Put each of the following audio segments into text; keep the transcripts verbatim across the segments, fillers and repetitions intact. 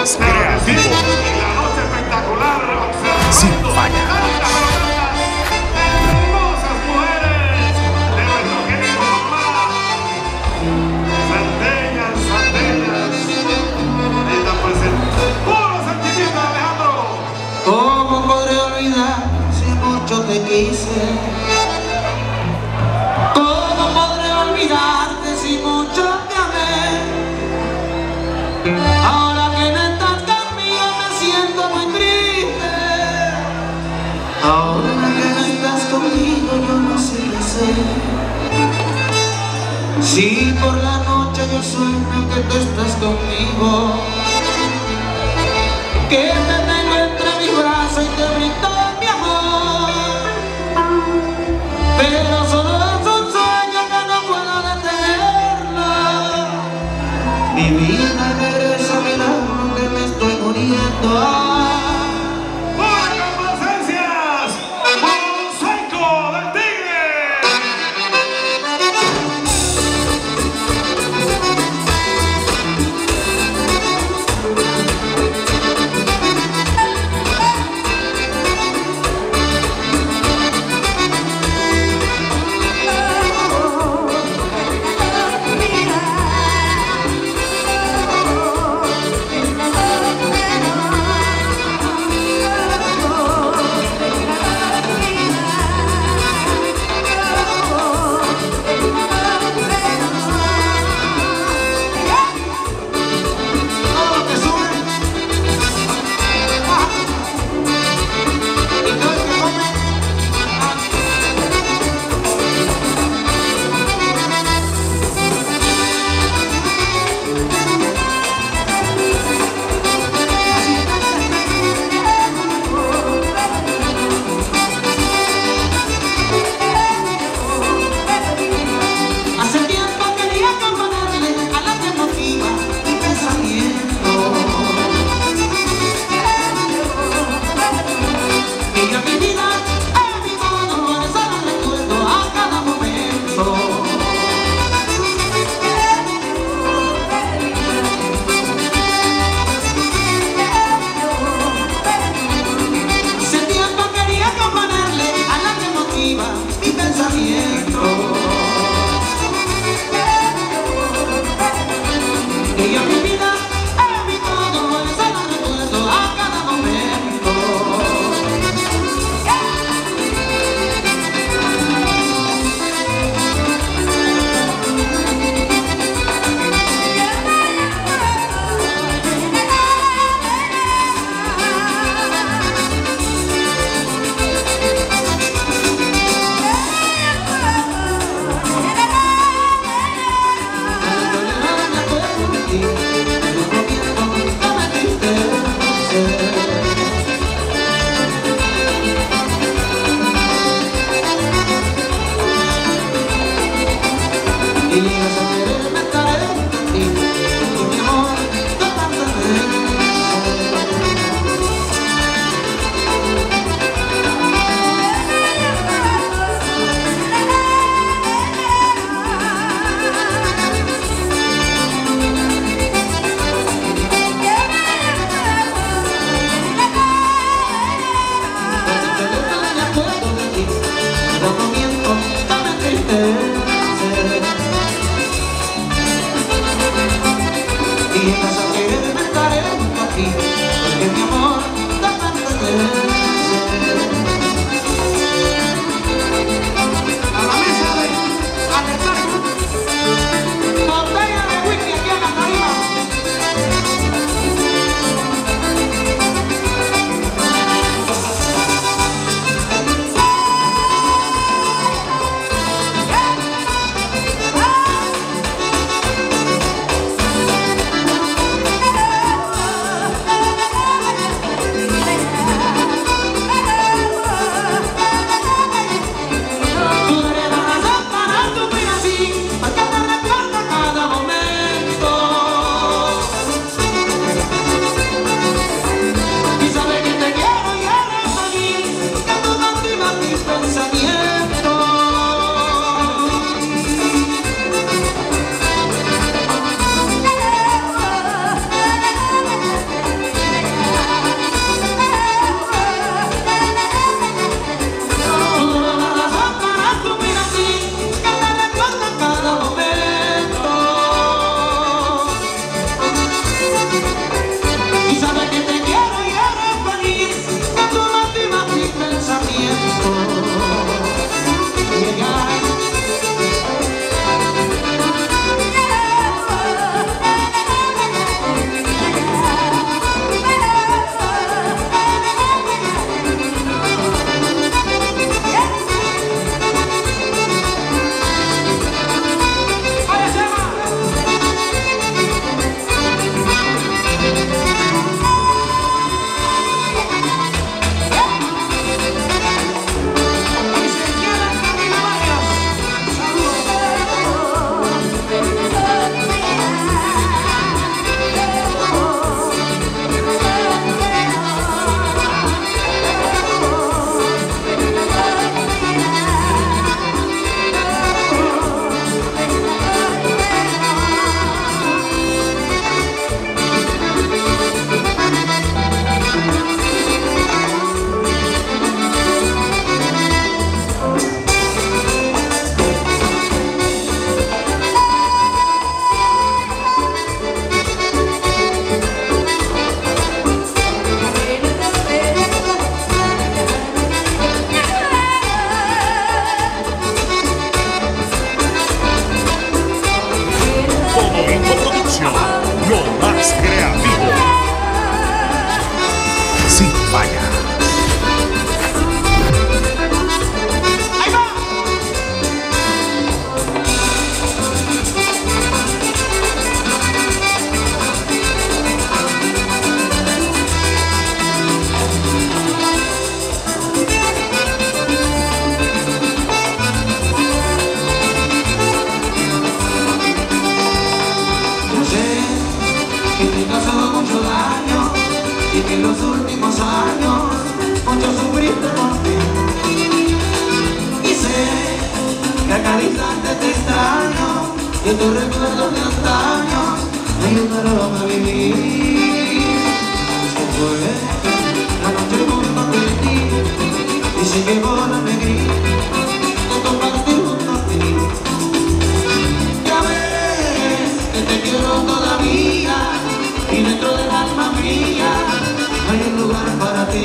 más creativo, La noche espectacular, sin falla. Hermosas mujeres de nuestro querido mamá. Salteñas, salteñas. Están presentes. Puro sentimiento, Alejandro. ¿Cómo podré olvidar si mucho te quise? ¿Cómo podré olvidarte si mucho te amé? Ahora que no estás conmigo me siento muy triste. Ahora que no estás conmigo yo no sé qué hacer. Si por la noche yo sueño que tú estás conmigo, que te tengo entre mis brazos y te brindo mi amor, pero solo es un sueño que no puedo detenerlo. Mi vida regresa a mi lado que me estoy muriendo. ¡Pura complacencias! ¡Mosaico del Tigre! creativo. Sin falla. En los últimos años mucho sufriste por ti, y sé que a cada instante te extraño, y tus recuerdos de antaño me ayudaron a vivir. Se fue la noche junto a ti y se llevó la alegría de compartir junto a ti. Ya ves que te quiero todavía, y dentro del alma mía hay un lugar para ti.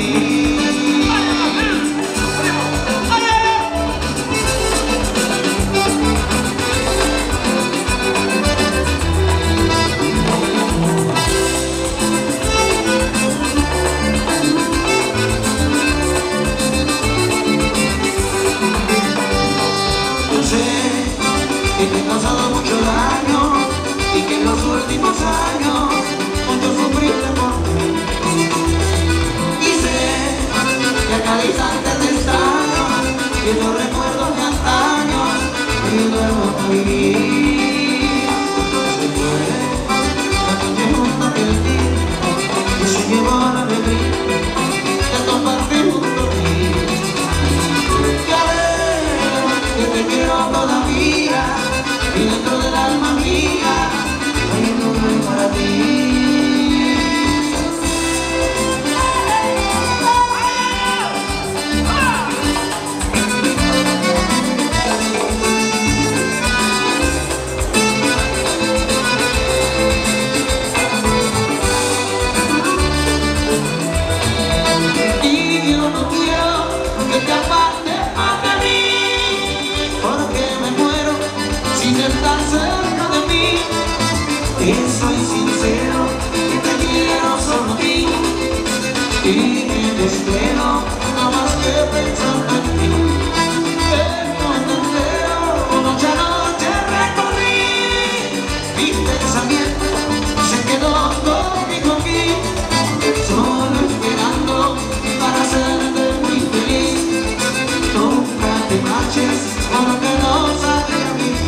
Yo sé que te he causado mucho daño y que en los últimos años mucho sufriste por mí. Cada instante te extraño, y los recuerdos de antaño me ayudaron a vivir. Se fue la noche junto a ti y se llevó la alegría de compartir junto a ti. Ya ves que te quiero todavía, y dentro del alma mía hay un lugar para ti. Y soy sincero, y te quiero solo a ti, y me desvelo, nada más que pensando en ti. El mundo entero, noche a noche recorrí, mi pensamiento se quedó conmigo aquí, solo esperando para hacerte muy feliz. Nunca te marches, porque no sale a mí.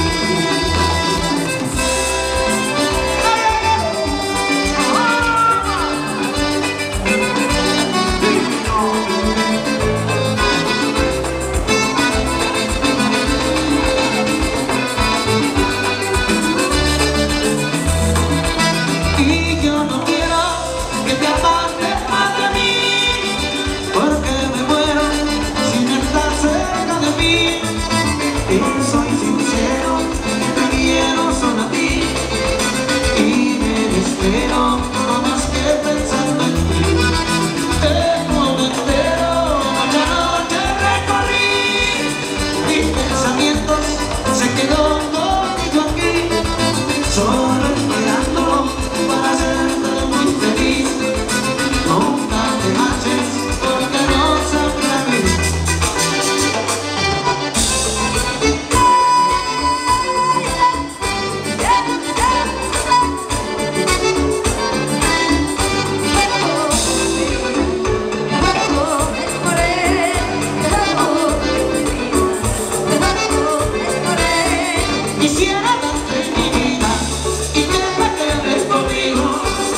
Soy sincero, te quiero solo a ti, y me desespero, no más que pensando en ti. El mundo entero, noche a noche recorrí, mis pensamientos se quedó conmigo aquí, solo esperando para hacerte muy feliz. Nunca te marches, porque no sabrá vivir. Quisiera darte mi vida y que me quedes conmigo.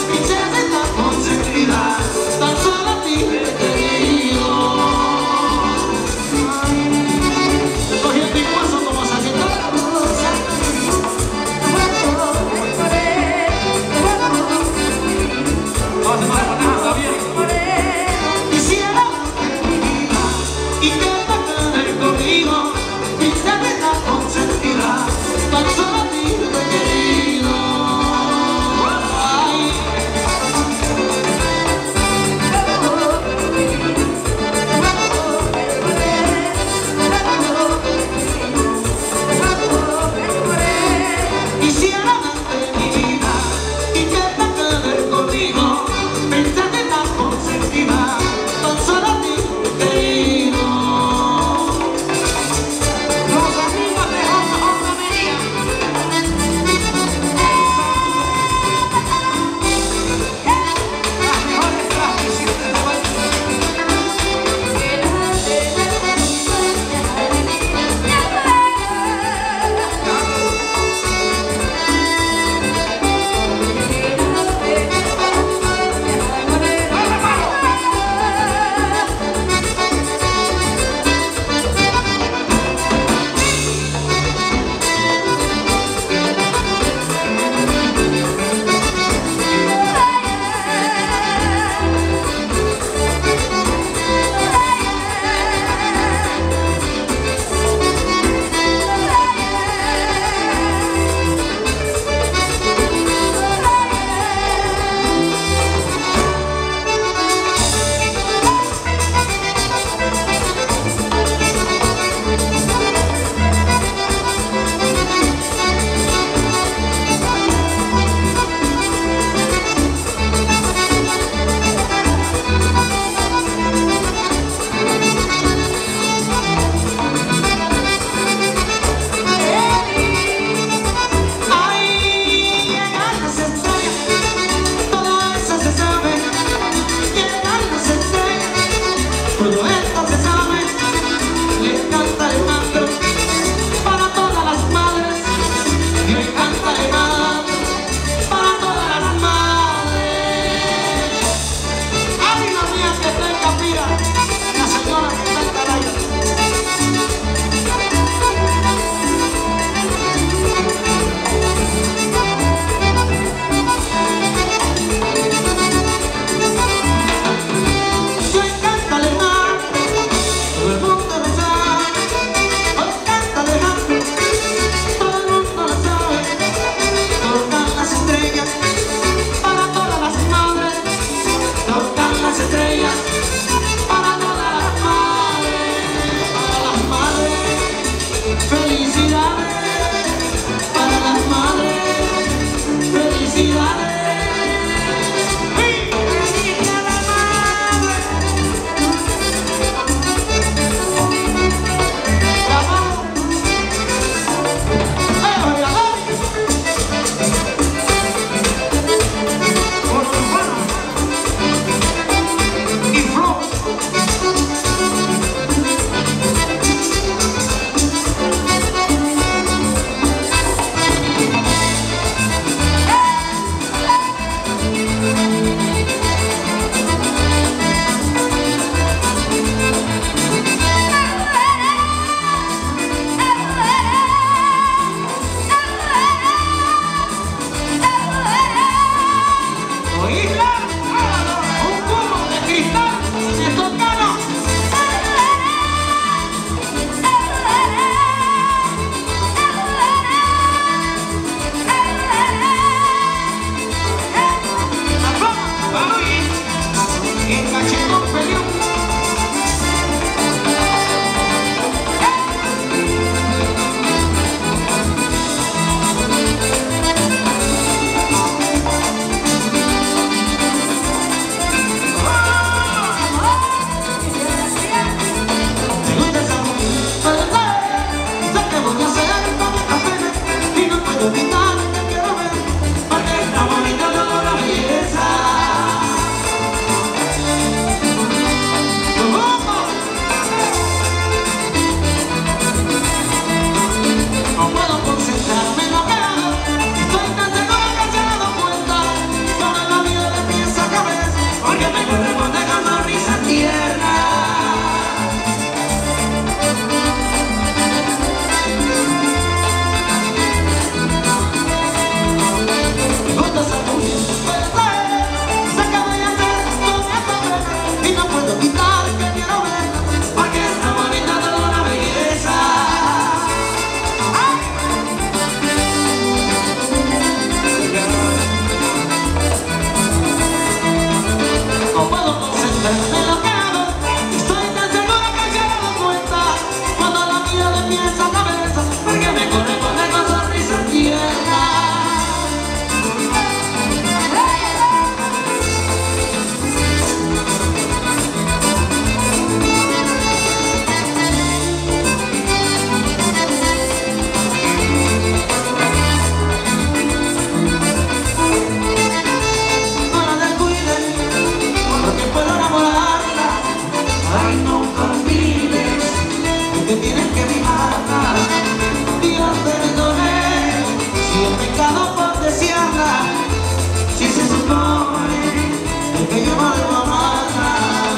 que yo no debo amarla.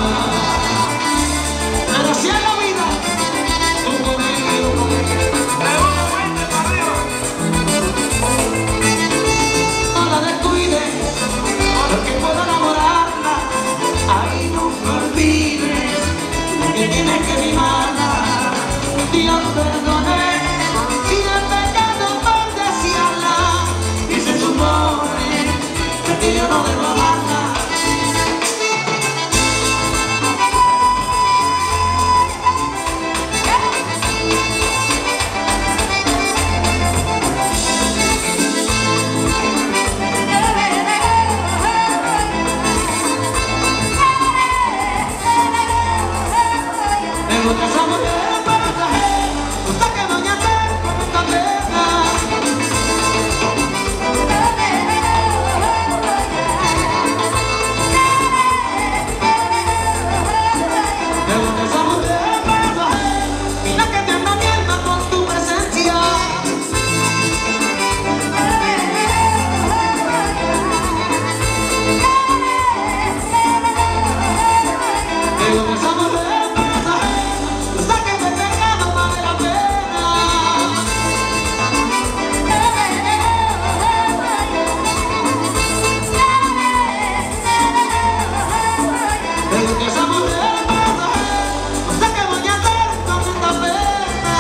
Pero si en la vida tú conmigo, no la descuides, porque puedo enamorarla. Ahí nunca olvides que tienes que mimarla. Dios perdone si el pecado por desearla, y se supone que yo no debo amarla. Me gusta esa mujer para traer, gusta que doña Ter con esta pena. Me gusta esa mujer para traer, mira que te anda viendo con tu presencia. Me gusta esa mujer para traer, gusta que te pecado vale la pena. Me gusta esa mujer para traer, gusta que doña Ter con esta pena.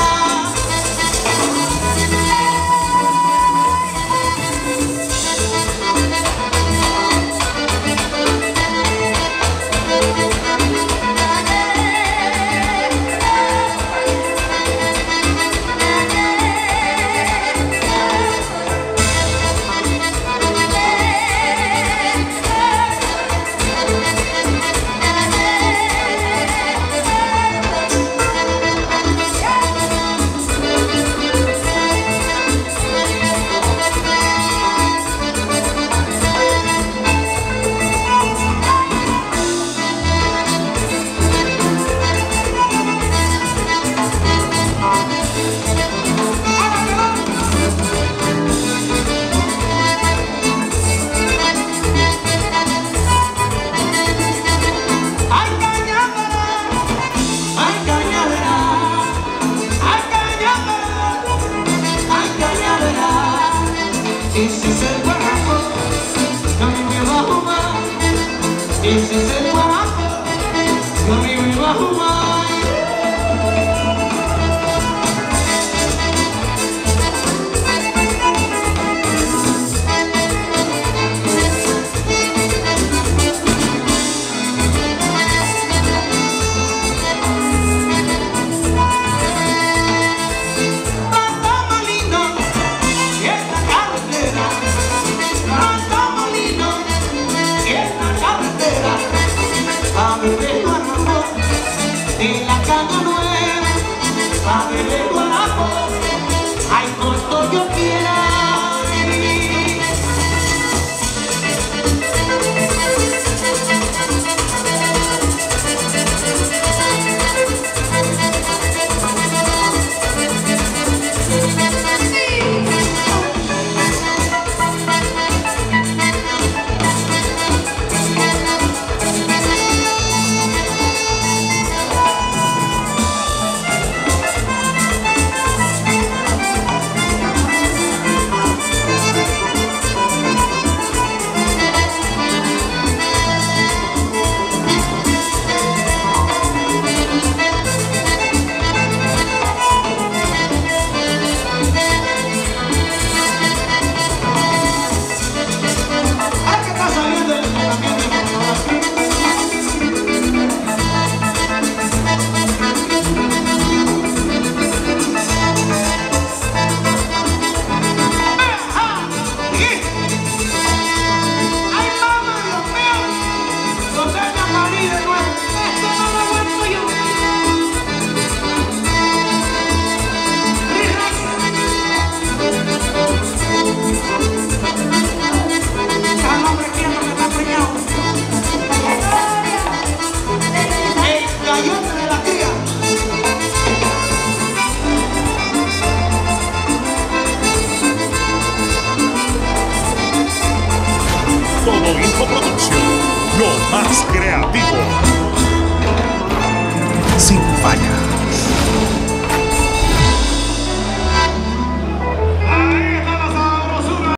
Ay, cañaveral, ay, cañaveral, ay, cañaveral, ay, cañaveral. Y si se guapo, no me va a jugar. Y si